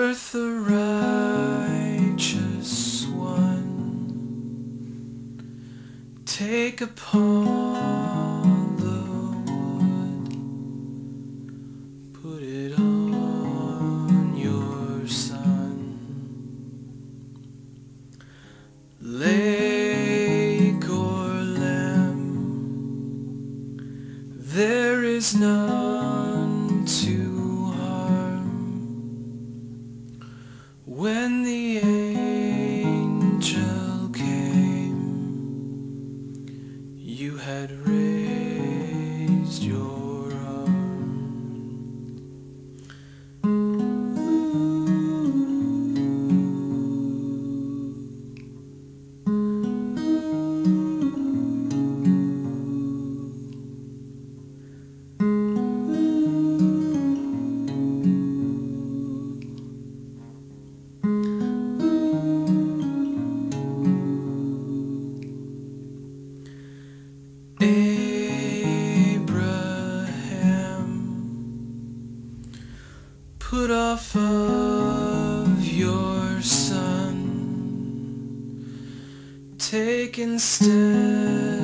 forth the righteous one, take upon the wood, put it on your son. Lake or lamb, there is none to harm. When the angel came, you had raised your arm. Abraham, put off of your son, take instead